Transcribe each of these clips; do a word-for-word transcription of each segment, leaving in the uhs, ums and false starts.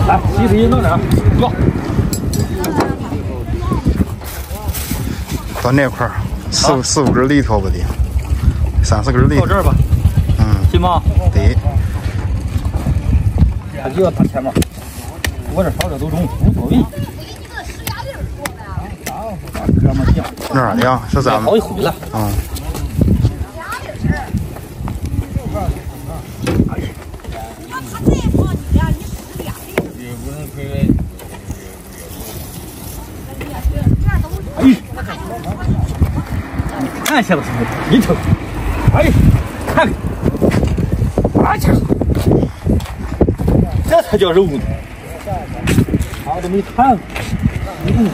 来，七十一弄点，坐。 到那块儿，四、啊、四五根里头不得，三四根里。 到这儿吧。嗯。行吗？ 对。 他就要打前面，多点少点都中，无所谓。哥们儿行。 哪儿的呀？是咱们。 好几回了。 嗯。 哎，你看下吧，一瞅，哎，看看，哎呀，这才叫肉呢，啥都没看过，嗯，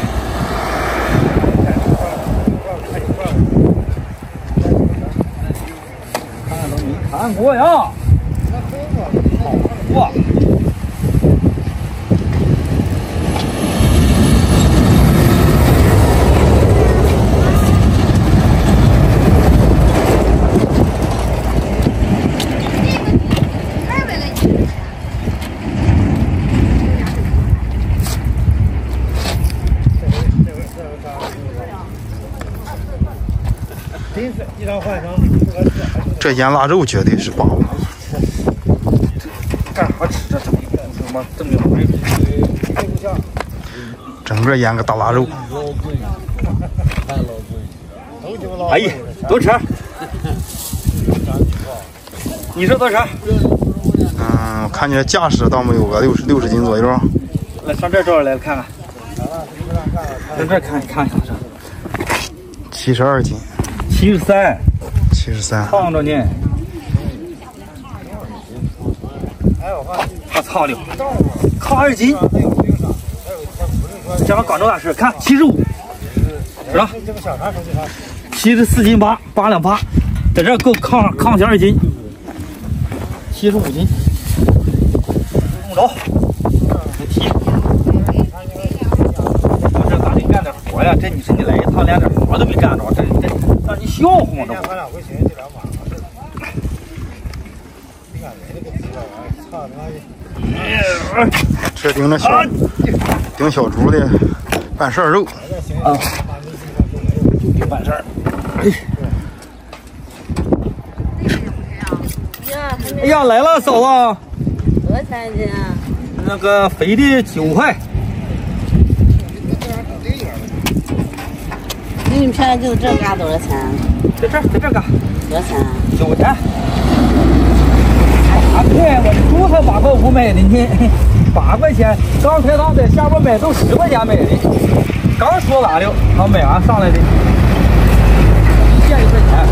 看都没看过呀，好哇。 这腌腊肉绝对是霸王。 干啥吃这东西？什么正经回？ 整个腌个大腊肉。 哎呀，多吃。你说多少？ 嗯，我看见架势倒没有个六十六十斤左右。 来上这照来看看，上这看看一下。 七十二斤。 七十三。 七十三。 胖着呢。我操的，靠二斤。加上广州大师，看七十五，是吧？七十四斤八，八两八，在这够抗抗下二斤，七十五斤，用着，别提。我这咋得干点活呀？这你说你来一趟连点活都没干着，这这让你笑话吗？这不。 这顶着小顶小猪的半扇肉啊，就半扇。哎呀，来了，嫂子。 多少钱一斤啊？ 那个肥的九块。 你们片就这嘎多少钱？ 在这儿，在这儿嘎。 多少钱？ 九钱。八块，我这猪还八块五买的呢，八块钱。刚才他在下边买都十块钱买的，刚说完了，他买完上来的，一件一块钱。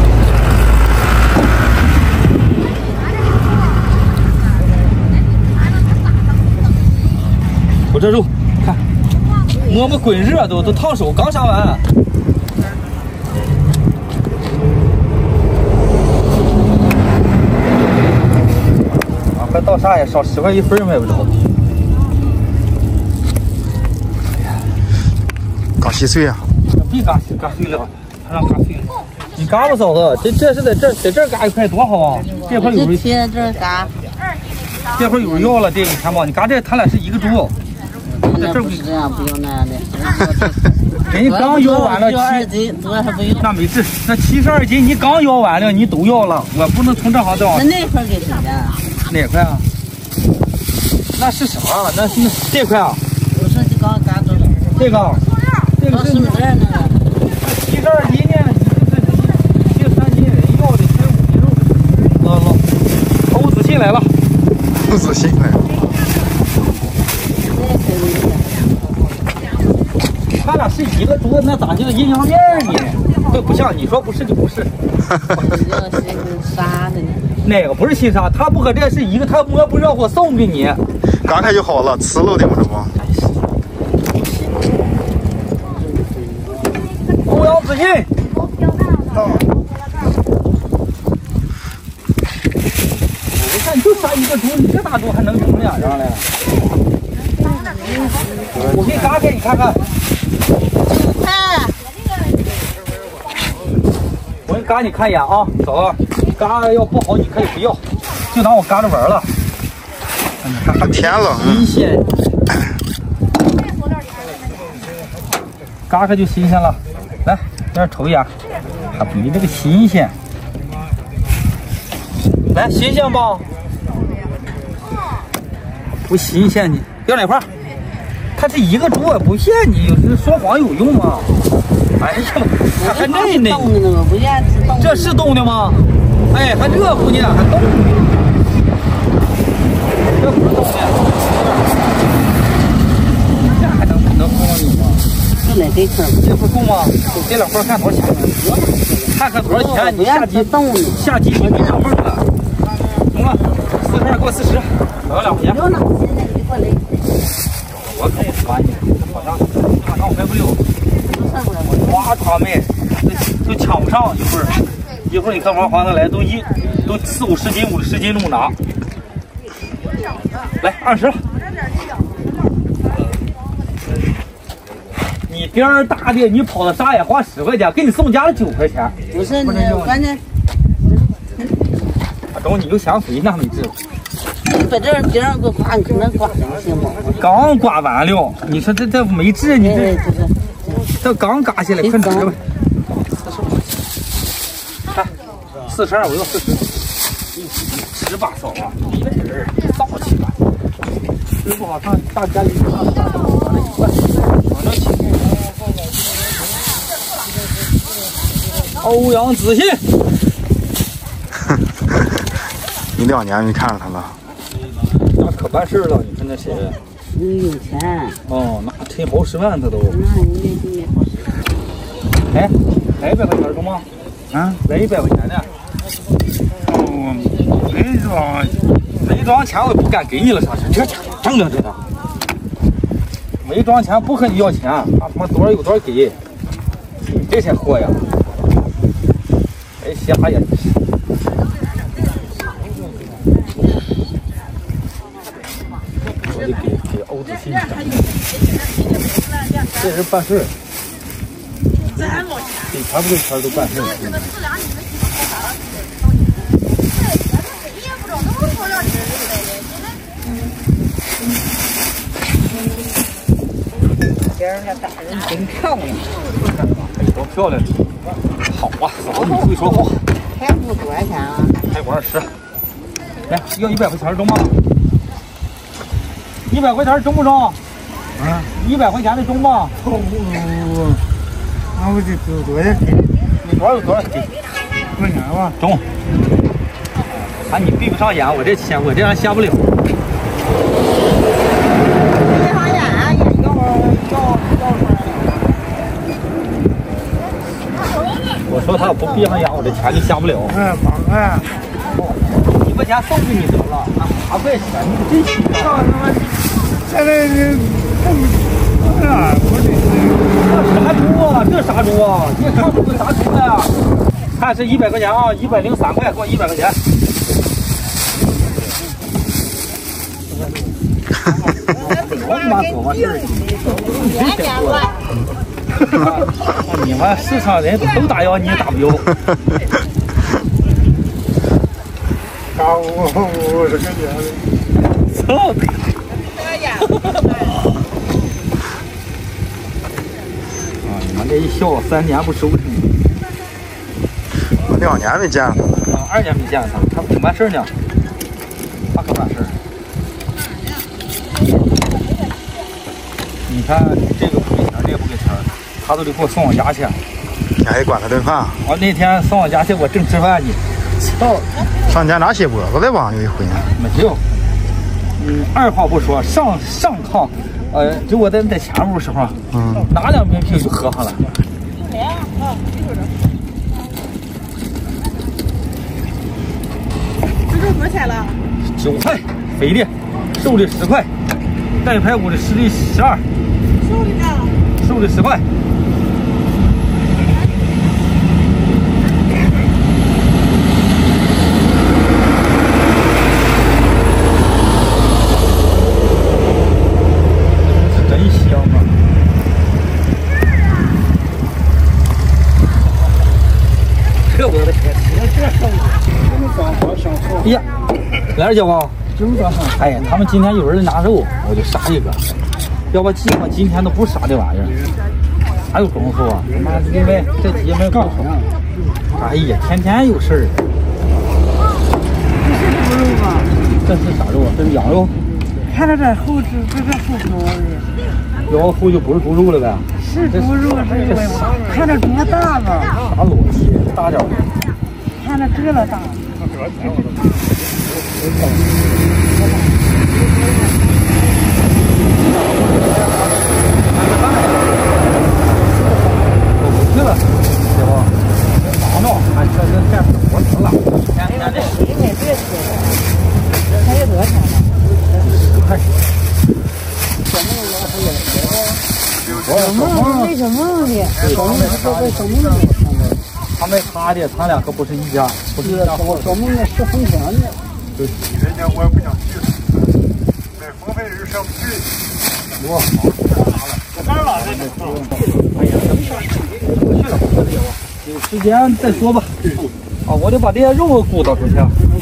我这肉，看，摸摸滚热都都烫手，刚杀完。快到啥也少十块一份买不着。 刚稀碎啊！ 别嘎稀嘎碎了，还让嘎碎了。你嘎吧，嫂子，这这是在这在这嘎一块多好啊！这块有人贴这嘎， 这块有人要了，这个钱包，你嘎这他俩是一个猪。 那不是这样，不用那样的。 人家刚要完了七二斤，多还不用。 那没事，那七十二斤你刚要完了，你都要了，我不能从这行再往。 那那块给谁的？ 哪块啊？那是啥？那是这块啊？ 不是，就刚嘎着。 这个，这个是不是这那个。 七十二斤呢，你这是七十三斤，人要的七十五斤肉。老老，欧子信来了。 欧子信来了。 他俩是一个猪，那咋就阴阳面呢？这不像，你说不是就不是。 要是杀的呢？ 哪个不是新杀？他不和这是一个，他摸不热乎送给你。 刚才就好了，呲漏的嘛，这不。 欧阳子信。我看就杀一个猪，你这大猪还能成脸上来？我给你嘎开，你看看。 看。 我给你嘎，你看一眼啊，嫂子，嘎要不好你可以不要，就当我嘎着玩了。 还甜了。 新鲜，嘎嘎就新鲜了。来，这抽一下，还比这个新鲜。来，新鲜吧？不新鲜呢，要哪块？它是一个猪，不骗你，有时说谎有用吗？哎呀，它还嫩呢。这是冻的吗？哎，还热乎呢，还冻呢。这不是冻的，这还能能够你吗？ 就来这块， 这块够吗？这两块看多少钱？看看多少钱？你下集下集你没上份了。行了，四十二给我四十，少两块钱。我可以穿你，马上马上我开不了。哇，他们都都抢不上，一会儿一会儿你看王华他来都一都四五十斤五十斤这么拿。来二十。你边儿大的，你跑到啥也花十块钱，给你送家了九块钱。 不是你，反正。 阿东，你又想回那没治？ 你把这边上给我刮，你可能刮成行吗？ 刚刮完了，你说这这没治，你这这刚嘎下来，快吃吧。看，四十二，我要四十。十把扫啊，一百人造起来。吃不好上大家里上大上往那一灌，往那去。欧阳子信， 一两年没看着他了。 那可办事了，你看那谁？ 你有钱。 哦，那趁好十万他都。 那你你好使。 哎，来一百块钱中吗？啊，来一百块钱的。哦，没装，没装钱我也不敢给你了，啥事？这钱挣了这个。没装钱不和你要钱，他他妈多少有多少给。你这些货呀！哎，瞎呀！我得给给欧子信这人办事，给钱不给钱都办事。 今儿那大人真漂亮， 多漂亮！好啊，嫂子你会说话。 开户多少钱啊？ 开户二十。来，要一百块钱中吗？一百块钱中不中？啊，一百块钱的中吗？不不不不，那我就多多少给？你多少有多少给？块钱吧。中。啊，你闭不上眼，我这钱我这样下不了。 闭上眼啊，眼要要要出来。 我说他不闭上眼，我这钱就下不了。 嗯，八块。 一块钱送给你得了，那八块钱你可真心啊！ 现在这不啊，我这这啥猪啊？这啥猪啊？这看出个啥猪来啊？看是一百块钱啊，一百零三块，给我一百块钱。我他妈做嘛事儿？你真嫌多。你们市场人都打幺，你也打不幺。 打我我这个钱。 操你！啊！你们这一笑，三年不收成。 我两年没见他了。 啊，二年没见他，他挺办事呢。他可办事。你看这个不给钱，这个不给钱，他都得给我送我家去。 你还得管他顿饭。 我那天送我家去，我正吃饭呢。操！ 上家拿血脖子来吧？有一回。 没有。嗯，二话不说，上上炕，呃，就我在在前屋时候，嗯，拿两瓶啤酒就喝上了。 这肉多少钱了？ 九块，肥的，瘦的十块，带排骨的十的十二， 瘦的呢？ 瘦的十块。哎呀，来点椒啊！ 整多少？ 哎，他们今天有人拿肉，我就杀一个。要不鸡嘛，今天都不杀这玩意儿，哪有功夫啊？他妈的，因为这鸡没搞好。哎呀，天天有事儿。 这是猪肉吧？ 这是啥肉啊？这是羊肉。 看着这后肢，这是后头的。 要后就不是猪肉了呗？ 是猪肉，是看着多大吧？ 啥逻辑？大点儿。 看着这了大。 走不去了，对吧？忙着，俺这这这活成了，天天这。 因为这些，还有多少钱呢？ 开始。 做梦为什么呢？做梦是做什么呢？ 他们他的，他俩可不是一家，不是一家伙。 做梦的是风险的。 对，人家我也不想去，在丰沛日上不去。 我好，在哪儿了？哎呀，不去了，不去了，有时间再说吧。啊，我得把这些肉鼓捣出去。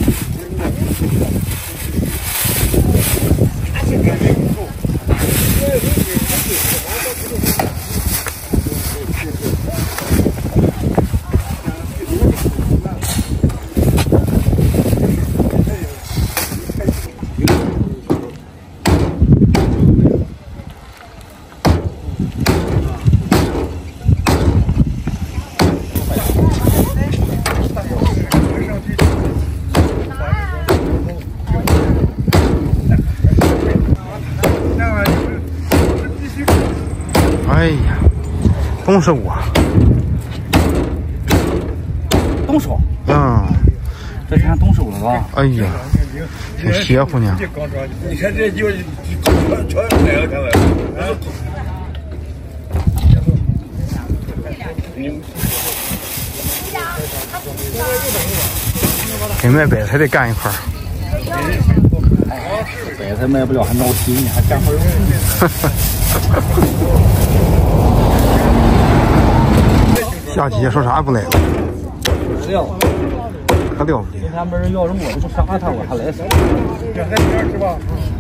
哎呀，动手啊！ 动手？ 嗯， 这天动手了吧？ 哎呀，挺邪乎呢。 你看这就全全来了，看来。 跟卖白菜的干一块儿。 白菜卖不了还闹心呢，还干会肉。 下集说啥也不来了， 不了， 可了不得。 今天没人要肉，我就不杀他，我还来啥？ 是吧？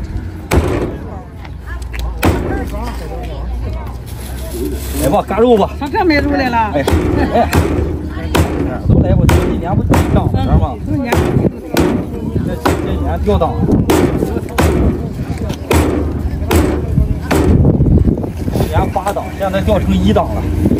来吧，干肉吧。 上这买肉来了。 哎哎，都来过，这一年不涨点吗？ 这年这这年掉档。去年八档，现在掉成一档了。